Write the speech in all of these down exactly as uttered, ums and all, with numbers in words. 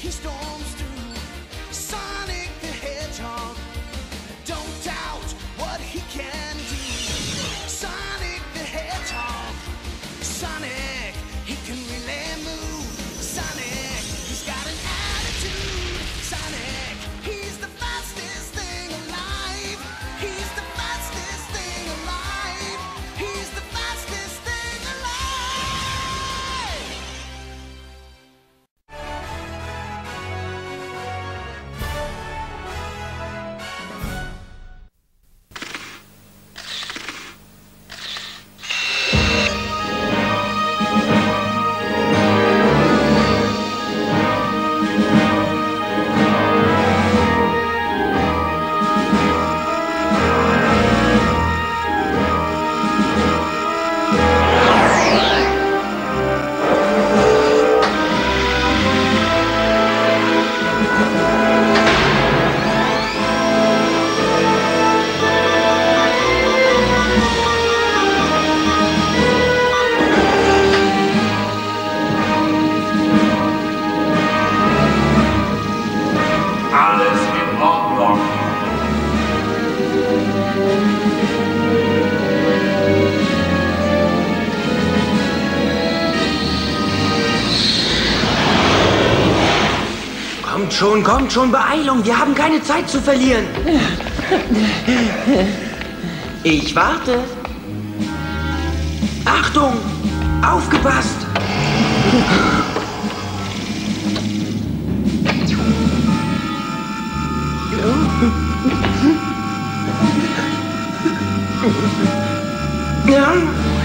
he storms through. Sonic the Hedgehog, don't doubt what he can do. Sonic the Hedgehog, Sonic, he can really move. Sonic, he's got an attitude. Sonic, he's the fastest thing alive. He's the fastest thing alive. He's the fastest thing alive. Alles in Ordnung. Kommt schon, kommt schon, Beeilung, wir haben keine Zeit zu verlieren. Ich warte. Achtung, aufgepasst. Ja,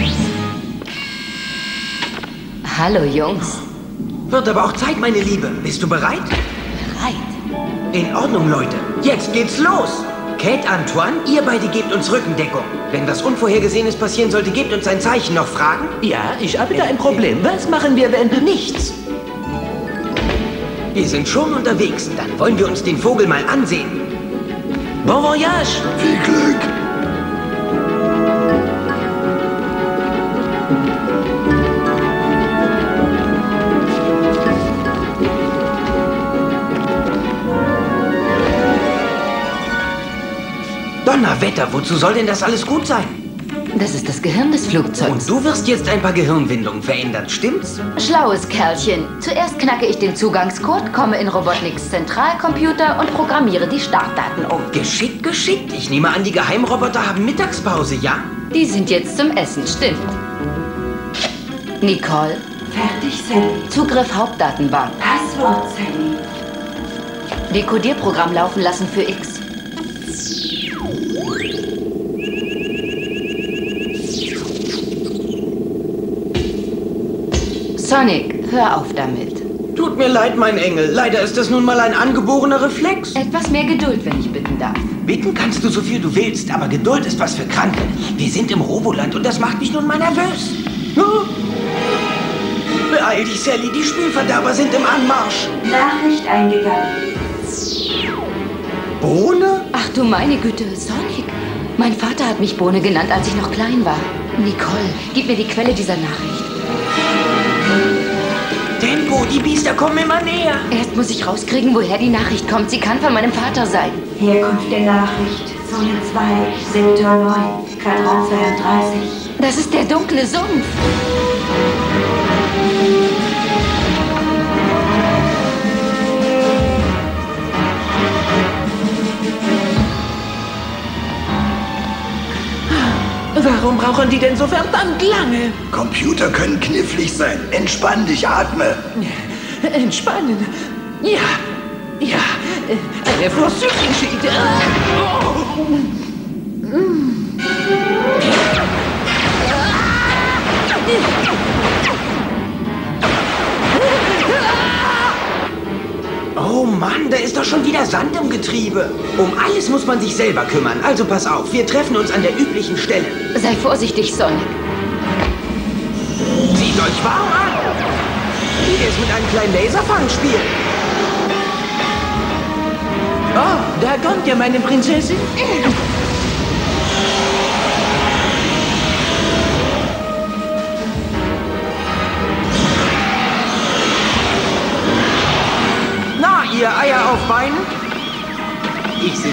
Hallo, Jungs. wird aber auch Zeit, meine Liebe. Bist du bereit? Bereit? In Ordnung, Leute. Jetzt geht's los. Kate, Antoine, ihr beide gebt uns Rückendeckung. Wenn was Unvorhergesehenes passieren sollte, gebt uns ein Zeichen. Noch Fragen? Ja, ich habe da ein Problem. Was machen wir, wenn nichts? Wir sind schon unterwegs. Dann wollen wir uns den Vogel mal ansehen. Bon voyage! Viel Glück! Donnerwetter, wozu soll denn das alles gut sein? Das ist das Gehirn des Flugzeugs. Und du wirst jetzt ein paar Gehirnwindungen verändern, stimmt's? Schlaues Kerlchen. Zuerst knacke ich den Zugangscode, komme in Robotniks Zentralcomputer und programmiere die Startdaten um. Geschickt, geschickt. Ich nehme an, die Geheimroboter haben Mittagspause, ja? Die sind jetzt zum Essen, stimmt. Nicole, Fertig, Sally. Zugriff Hauptdatenbank. Passwort, Sally. Dekodierprogramm laufen lassen für X. Sonic, hör auf damit. Tut mir leid, mein Engel. Leider ist das nun mal ein angeborener Reflex. Etwas mehr Geduld, wenn ich bitten darf. Bitten kannst du so viel du willst, aber Geduld ist was für Kranke. Wir sind im Roboland und das macht mich nun mal nervös. Oh. Beeil dich, Sally, die Spielverderber sind im Anmarsch. Nachricht eingegangen. Bohne? Ach du meine Güte, Sonic. Mein Vater hat mich Bohne genannt, als ich noch klein war. Nicole, gib mir die Quelle dieser Nachricht. Tempo, die Biester kommen immer näher. Erst muss ich rauskriegen, woher die Nachricht kommt. Sie kann von meinem Vater sein. Herkunft der Nachricht. Zone zwei, Sektor neun, Quadrant zweiunddreißig. Das ist der dunkle Sumpf. Warum brauchen die denn so verdammt lange? Computer können knifflig sein. Entspann dich, atme. Entspannen. Ja, ja, eine vorzügliche Idee. Oh. Oh Mann, da ist doch schon wieder Sand im Getriebe. Um alles muss man sich selber kümmern. Also pass auf, wir treffen uns an der üblichen Stelle. Sei vorsichtig, Sonic. Zieht euch warm an. Wie es mit einem kleinen Laserfang spielt. Oh, da kommt ja meine Prinzessin.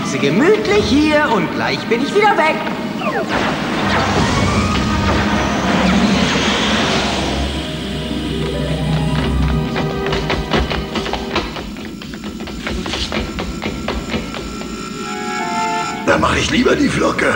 sitze gemütlich hier und gleich bin ich wieder weg. Da mache ich lieber die Flocke.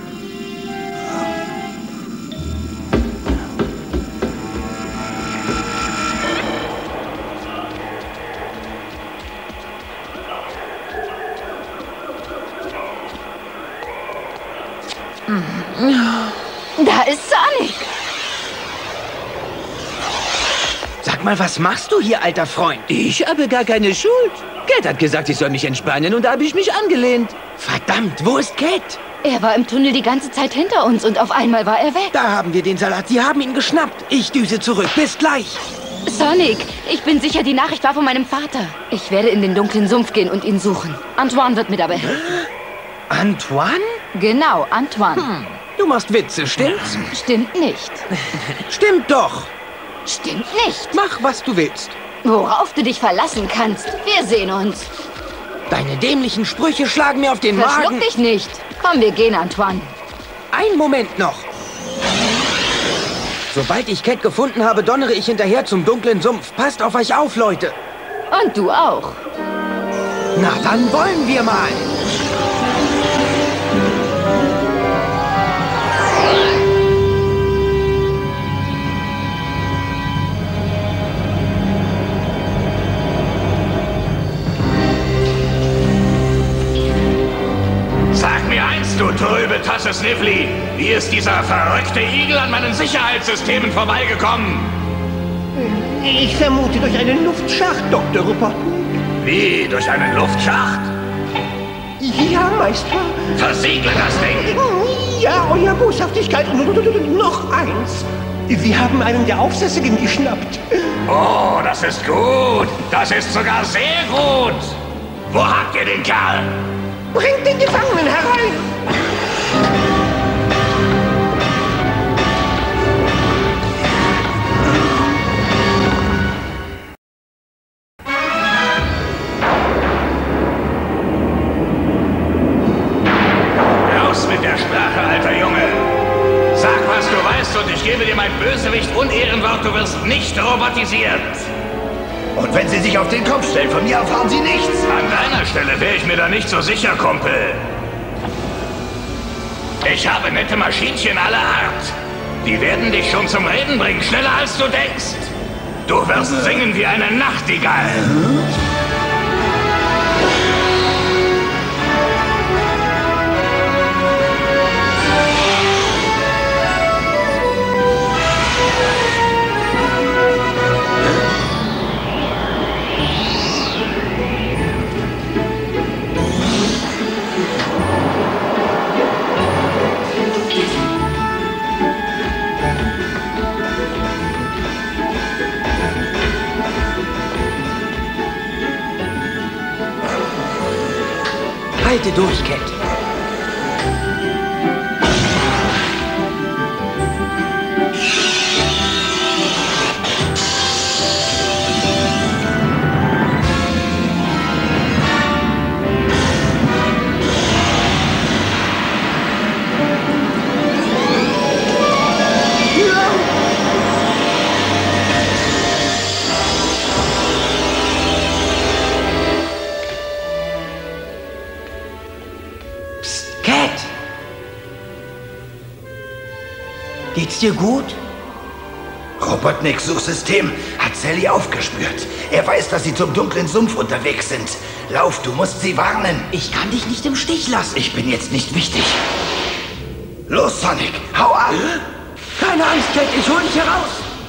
Da ist Sonic. Sag mal, was machst du hier, alter Freund? Ich habe gar keine Schuld. Cat hat gesagt, ich soll mich entspannen und da habe ich mich angelehnt. Verdammt, wo ist Cat? Er war im Tunnel die ganze Zeit hinter uns und auf einmal war er weg. Da haben wir den Salat. Sie haben ihn geschnappt. Ich düse zurück. Bis gleich. Sonic, ich bin sicher, die Nachricht war von meinem Vater. Ich werde in den dunklen Sumpf gehen und ihn suchen. Antoine wird mir dabei helfen. Antoine? Genau, Antoine. Hm. Du machst Witze, stimmt's? Stimmt nicht. Stimmt doch. Stimmt nicht. Mach, was du willst. Worauf du dich verlassen kannst. Wir sehen uns. Deine dämlichen Sprüche schlagen mir auf den Verschluck Magen. dich nicht. Komm, wir gehen, Antoine. Einen Moment noch. Sobald ich Cat gefunden habe, donnere ich hinterher zum dunklen Sumpf. Passt auf euch auf, Leute. Und du auch. Na, dann wollen wir mal. Sag mir eins, du trübe Tasse Sniffly. Wie ist dieser verrückte Igel an meinen Sicherheitssystemen vorbeigekommen? Ich vermute durch einen Luftschacht, Doktor Rupert. Wie, durch einen Luftschacht? Ja, Meister. Versiegle das Ding! Ja, Euer Boshaftigkeit. Und noch eins. Wir haben einen der Aufsässigen geschnappt. Oh, das ist gut. Das ist sogar sehr gut. Wo habt ihr den Kerl? Bringt den Gefangenen herein! Raus mit der Sprache, alter Junge. Sag, was du weißt und ich gebe dir mein Bösewicht Unehrenwort, du wirst nicht robotisiert. Und wenn Sie sich auf den Kopf stellen, von mir erfahren Sie nichts. An deiner Stelle wäre ich mir da nicht so sicher, Kumpel. Ich habe nette Maschinchen aller Art. Die werden dich schon zum Reden bringen, schneller als du denkst. Du wirst singen wie eine Nachtigall. Halte durch, Cat. Geht's dir gut? Robotniks Suchsystem hat Sally aufgespürt. Er weiß, dass sie zum dunklen Sumpf unterwegs sind. Lauf, du musst sie warnen. Ich kann dich nicht im Stich lassen. Ich bin jetzt nicht wichtig. Los, Sonic, hau ab! Keine Angst, Cat, ich hol dich heraus.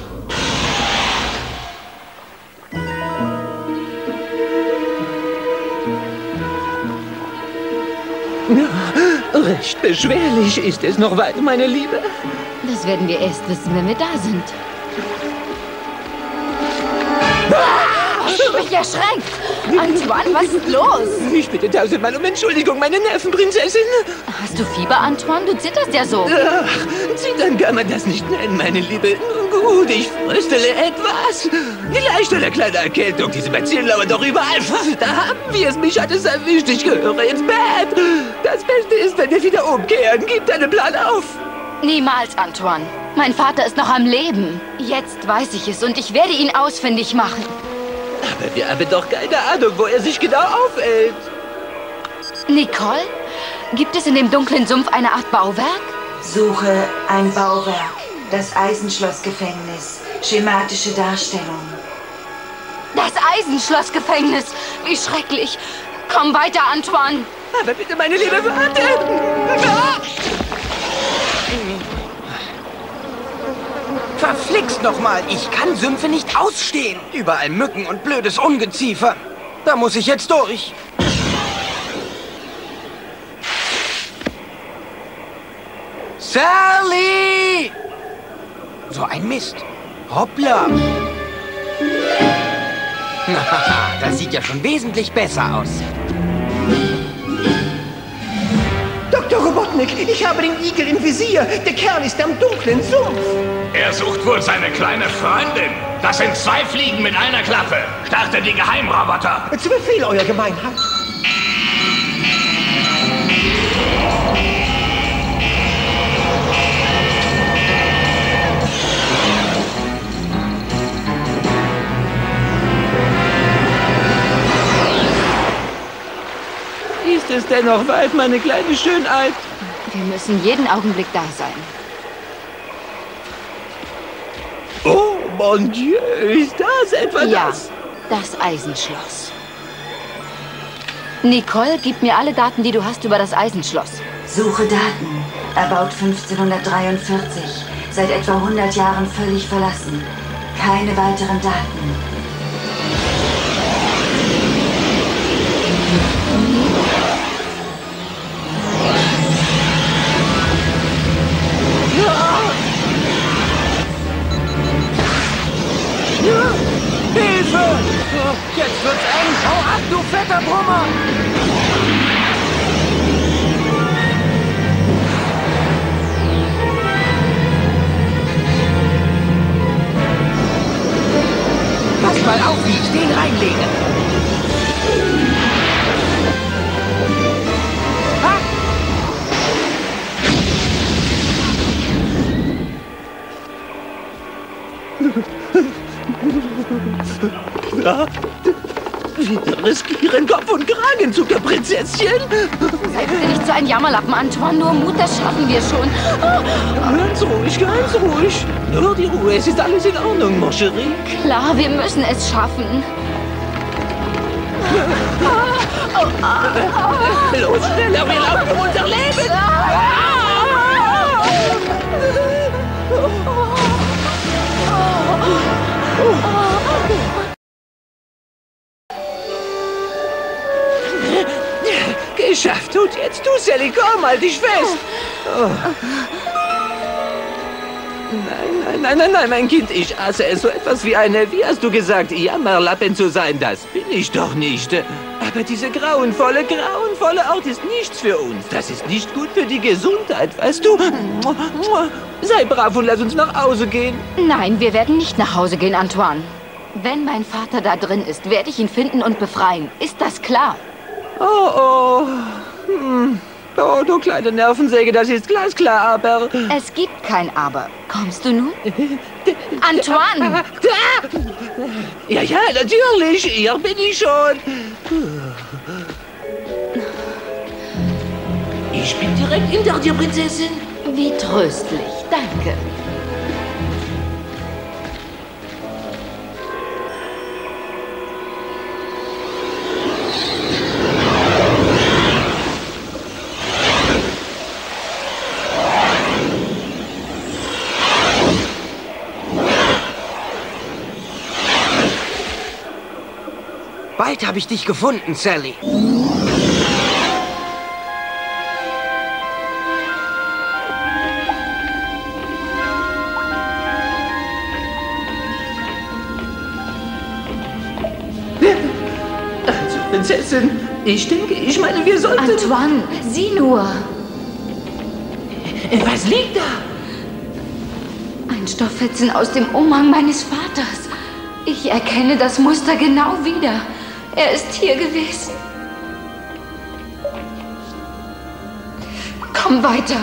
Ja, recht beschwerlich ist es noch weit, meine Liebe. Das werden wir erst wissen, wenn wir da sind. Hast du mich erschreckt? Antoine, was ist los? Ich bitte tausendmal um Entschuldigung, meine Nervenprinzessin. Hast du Fieber, Antoine? Du zitterst ja so. Ach, Zittern kann man das nicht nennen, meine Liebe. Gut, ich fröstele etwas. Vielleicht eine kleine Erkältung. Diese Bazillen lauern doch überall. Da haben wir es. Mich hat es erwischt. Ich gehöre ins Bett. Das Beste ist, wenn wir wieder umkehren. Gib deinen Plan auf. Niemals, Antoine. Mein Vater ist noch am Leben. Jetzt weiß ich es und ich werde ihn ausfindig machen. Aber wir haben doch keine Ahnung, wo er sich genau aufhält. Nicole? Gibt es in dem dunklen Sumpf eine Art Bauwerk? Suche ein Bauwerk. Das Eisenschlossgefängnis. Schematische Darstellung. Das Eisenschlossgefängnis. Wie schrecklich. Komm weiter, Antoine. Aber bitte, meine Liebe, warte. Ah! Verflixt nochmal, ich kann Sümpfe nicht ausstehen. Überall Mücken und blödes Ungeziefer. Da muss ich jetzt durch. Sally! So ein Mist. Hoppla. Das sieht ja schon wesentlich besser aus. Doktor Robotnik, ich habe den Igel im Visier. Der Kerl ist am dunklen Sumpf. Er sucht wohl seine kleine Freundin. Das sind zwei Fliegen mit einer Klappe. Starte die Geheimroboter. Zu Befehl, Euer Gemeinheit. Ist es denn noch weit, meine kleine Schönheit? Wir müssen jeden Augenblick da sein. Oh, mon Dieu, ist das etwa Ja, das? das Eisenschloss. Nicole, gib mir alle Daten, die du hast über das Eisenschloss. Suche Daten. Erbaut fünfzehnhundertdreiundvierzig. Seit etwa hundert Jahren völlig verlassen. Keine weiteren Daten. Hilfe! Jetzt wird's eng. Hau ab, du fetter Brummer! Pass mal auf, wie ich den reinlege. Ha! Ja. Wir riskieren Kopf und Kragen, Zuckerprinzesschen. Sei bitte nicht so ein Jammerlappen, Antoine. Nur Mut, das schaffen wir schon. Ganz ruhig, ganz ruhig. Nur die Ruhe, es ist alles in Ordnung, mon chéri. Klar, wir müssen es schaffen. Los, schneller, wir laufen um unser Leben. Geschafft. Und jetzt du, Sally, komm, halt dich fest. Oh. Nein, nein, nein, nein, nein, mein Kind, ich hasse es. So etwas wie eine, wie hast du gesagt, Jammerlappen zu sein, das bin ich doch nicht. Aber diese grauenvolle, grauenvolle Ort ist nichts für uns. Das ist nicht gut für die Gesundheit, weißt du? Sei brav und lass uns nach Hause gehen. Nein, wir werden nicht nach Hause gehen, Antoine. Wenn mein Vater da drin ist, werde ich ihn finden und befreien. Ist das klar? Oh, oh. Hm. Oh, du kleine Nervensäge, das ist glasklar, aber... Es gibt kein Aber. Kommst du nun? Antoine! Ja, ja, natürlich. Hier bin ich schon. Ich bin direkt hinter dir, Prinzessin. Wie tröstlich. Danke. Bald habe ich dich gefunden, Sally. Prinzessin. Ich denke, ich meine, wir sollten... Antoine, sieh nur. Was liegt da? Ein Stofffetzen aus dem Umhang meines Vaters. Ich erkenne das Muster genau wieder. Er ist hier gewesen. Komm weiter.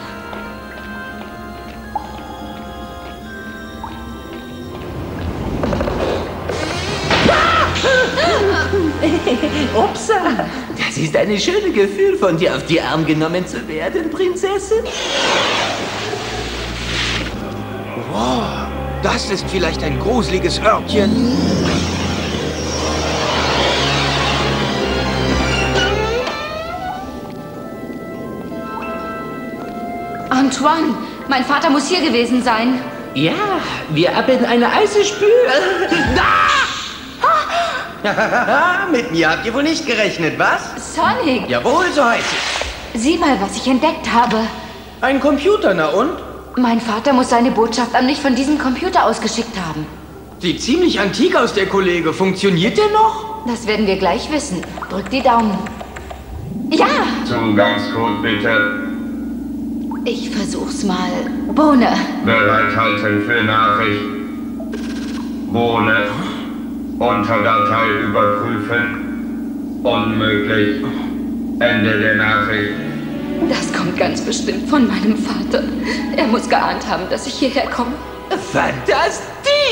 Upsa. Das ist ein schönes Gefühl, von dir auf die Arme genommen zu werden, Prinzessin. Wow, das ist vielleicht ein gruseliges Örtchen. Antoine, mein Vater muss hier gewesen sein. Ja, wir haben eine Eisespür. Mit mir habt ihr wohl nicht gerechnet, was? Sonic, Jawohl, so heißt es. sieh mal, was ich entdeckt habe. Ein Computer, na und? Mein Vater muss seine Botschaft an mich von diesem Computer ausgeschickt haben. Sieht ziemlich antik aus, der Kollege. Funktioniert der noch? Das werden wir gleich wissen. Drück die Daumen. Ja, Zugangscode bitte. ich versuch's mal. Bohne. Bereithalten für Nachricht. Bohne. Unterdatei überprüfen. Unmöglich. Ende der Nachricht. Das kommt ganz bestimmt von meinem Vater. Er muss geahnt haben, dass ich hierher komme. Fantastik!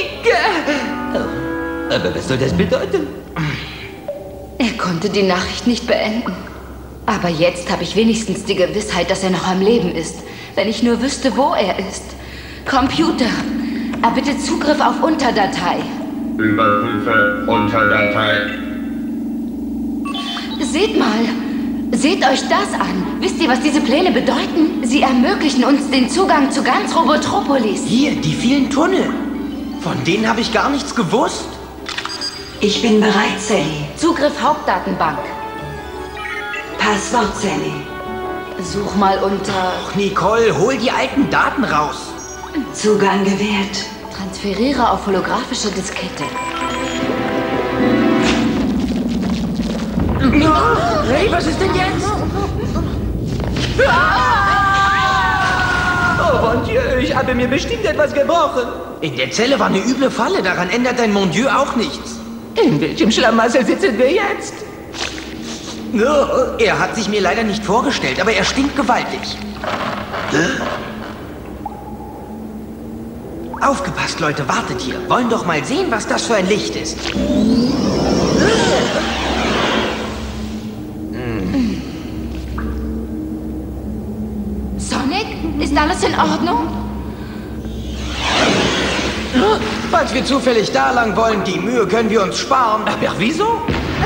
Oh, aber was soll das bedeuten? Er konnte die Nachricht nicht beenden. Aber jetzt habe ich wenigstens die Gewissheit, dass er noch am Leben ist. Wenn ich nur wüsste, wo er ist. Computer, erbitte Zugriff auf Unterdatei. Überprüfe Unterdatei. Seht mal, seht euch das an. Wisst ihr, was diese Pläne bedeuten? Sie ermöglichen uns den Zugang zu ganz Robotropolis. Hier, die vielen Tunnel. Von denen habe ich gar nichts gewusst. Ich bin bereit, Sally. Zugriff Hauptdatenbank. Passwort, Sally. Such mal unter Ach, Nicole, hol die alten Daten raus. Zugang gewährt. Transferiere auf holographische Diskette. Hey, was ist denn jetzt? Oh mon Dieu, ich habe mir bestimmt etwas gebrochen. In der Zelle war eine üble Falle. Daran ändert dein Mon Dieu auch nichts. In welchem Schlamassel sitzen wir jetzt? Er hat sich mir leider nicht vorgestellt, aber er stinkt gewaltig. Aufgepasst, Leute, wartet hier. Wollen doch mal sehen, was das für ein Licht ist. Sonic, ist alles in Ordnung? Falls wir zufällig da lang wollen, die Mühe können wir uns sparen. Aber wieso?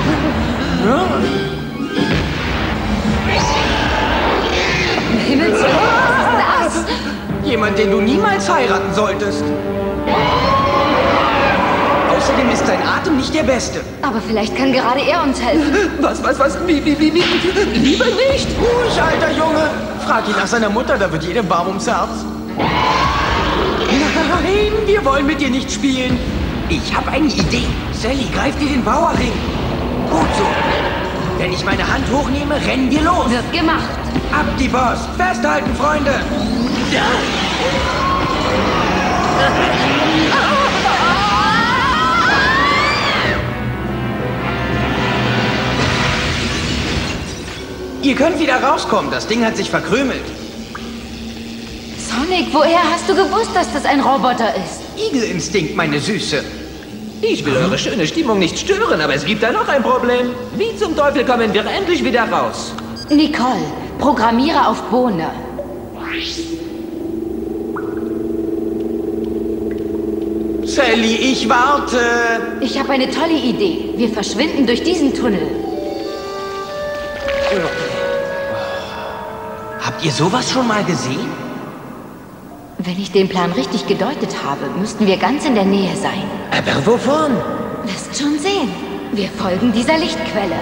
Himmels Willen, was ist das? Jemand, den du niemals heiraten solltest. Außerdem ist sein Atem nicht der beste. Aber vielleicht kann gerade er uns helfen. Was, was, was? Wie, wie, wie, wie? Lieber nicht. Ruhig, alter Junge. Frag ihn nach seiner Mutter, da wird jedem warm ums Herz. Nein, wir wollen mit dir nicht spielen. Ich habe eine Idee. Sally, greif dir den Bauerring. Gut so. Wenn ich meine Hand hochnehme, rennen wir los. Wird gemacht. Ab die Post. Festhalten, Freunde. Ja. Ihr könnt wieder rauskommen. Das Ding hat sich verkrümelt. Sonic, woher hast du gewusst, dass das ein Roboter ist? Igelinstinkt, meine Süße. Ich will eure schöne Stimmung nicht stören, aber es gibt da noch ein Problem. Wie zum Teufel kommen wir endlich wieder raus? Nicole, programmiere auf Bohne. Sally, ich warte. Ich habe eine tolle Idee. Wir verschwinden durch diesen Tunnel. Habt ihr sowas schon mal gesehen? Wenn ich den Plan richtig gedeutet habe, müssten wir ganz in der Nähe sein. Aber wovon? Wirst schon sehen. Wir folgen dieser Lichtquelle.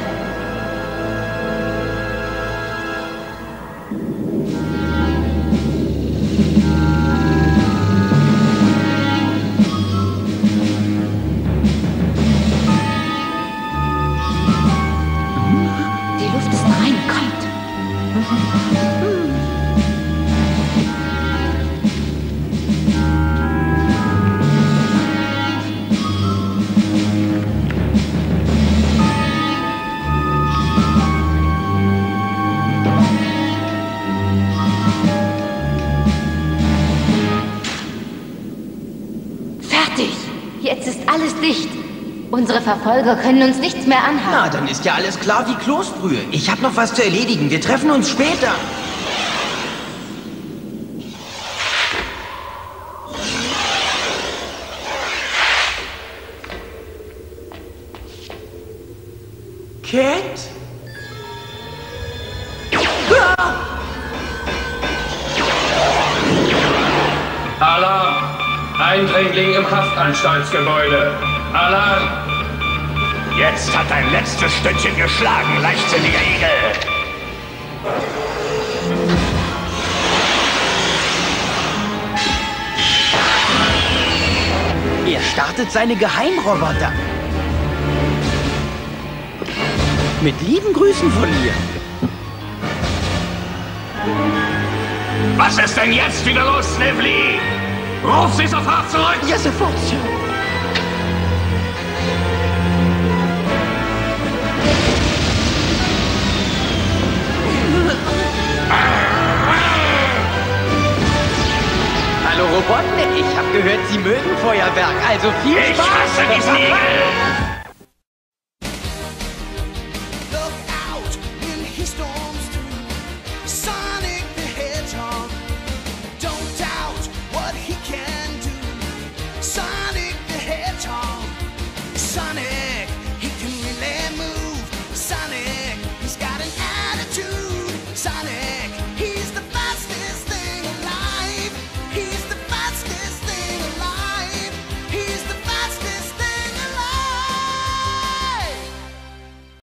Fertig! Jetzt ist alles dicht. Unsere Verfolger können uns nichts mehr anhaben. Na, dann ist ja alles klar wie Kloßbrühe. Ich habe noch was zu erledigen. Wir treffen uns später. Cat? Ah! Alarm! Eindringling im Haftanstaltsgebäude. Alarm! Jetzt hat dein letztes Stündchen geschlagen, leichtsinniger Igel. Er startet seine Geheimroboter. Mit lieben Grüßen von mir. Was ist denn jetzt wieder los, Snively? Ruf sie sofort zurück! Ja, sofort, Sir. Hallo Robotnik, ich habe gehört, Sie mögen Feuerwerk, also viel Spaß. Ich hasse diesen Igel! Look out when he storms through. Sonic the Hedgehog. Don't doubt what he can do. Sonic the Hedgehog. Sonic.